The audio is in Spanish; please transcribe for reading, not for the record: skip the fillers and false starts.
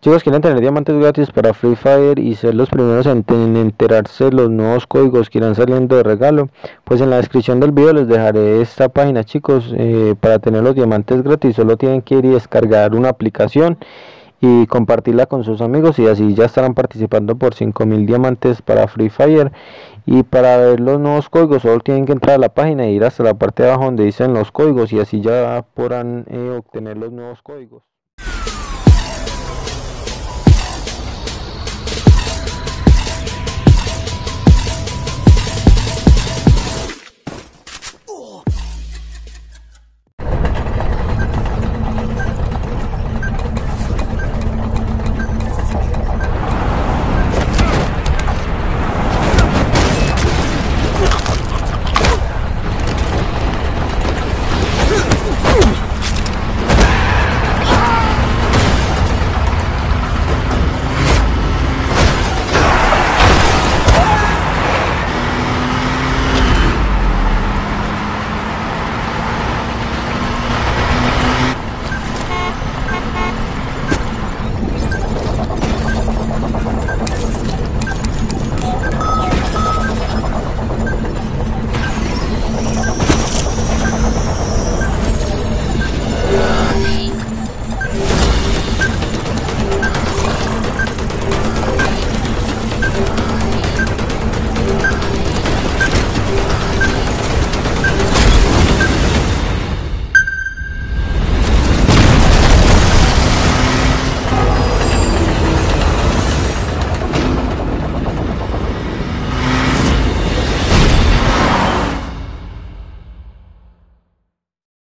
Chicos, quieren tener diamantes gratis para Free Fire y ser los primeros en enterarse de los nuevos códigos que irán saliendo de regalo. Pues en la descripción del video les dejaré esta página, chicos, para tener los diamantes gratis. Solo tienen que ir y descargar una aplicación y compartirla con sus amigos, y así ya estarán participando por 5000 diamantes para Free Fire. Y para ver los nuevos códigos solo tienen que entrar a la página e ir hasta la parte de abajo donde dicen los códigos, y así ya podrán obtener los nuevos códigos.